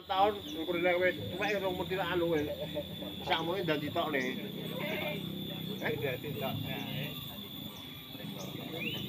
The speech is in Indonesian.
tahun engko nek wis tuwek rong mesti anu wis. Sakmono dadi tok ne. Dadi tok.